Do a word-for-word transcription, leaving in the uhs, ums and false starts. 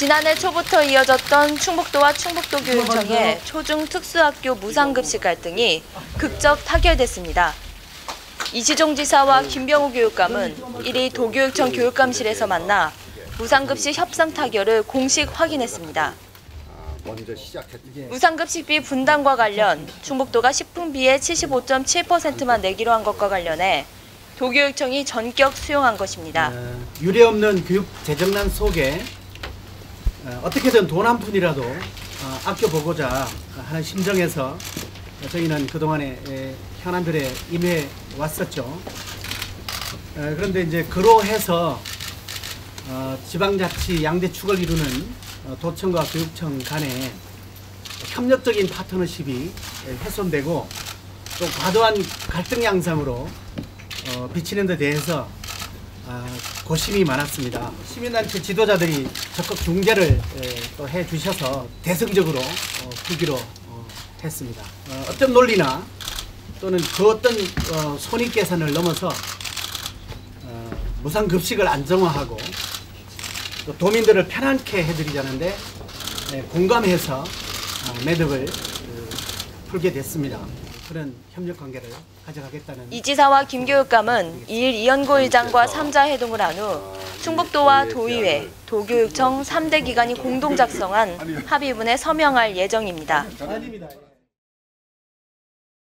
지난해 초부터 이어졌던 충북도와 충북도교육청의 초중 특수학교 무상급식 갈등이 극적 타결됐습니다. 이시종 지사와 김병우 교육감은 일 일 도교육청 교육감실에서 만나 무상급식 협상 타결을 공식 확인했습니다. 무상급식비 분담과 관련 충북도가 식품비의 칠십오 점 칠 퍼센트만 내기로 한 것과 관련해 도교육청이 전격 수용한 것입니다. 유례없는 교육 재정난 속에 어떻게든 돈 한 푼이라도 아껴보고자 하는 심정에서 저희는 그동안에 현안들에 임해 왔었죠. 그런데 이제 그로해서 지방자치 양대축을 이루는 도청과 교육청 간에 협력적인 파트너십이 훼손되고 또 과도한 갈등 양상으로 비치는 데 대해서 고심이 많았습니다. 시민단체 지도자들이 적극 중재를 또 해주셔서 대승적으로 풀기로 했습니다. 어떤 논리나 또는 그 어떤 손익계산을 넘어서 무상급식을 안정화하고 또 도민들을 편안케 해드리자는데 공감해서 매듭을 풀게 됐습니다. 그런 협력 관계를 가져가겠다는. 이 지사와 김 교육감은 이 일 이연고 의장과 삼 자 회동을 한 후 충북도와 도의회, 도교육청 삼 대 기관이 공동 작성한 합의문에 서명할 예정입니다. 아닙니다.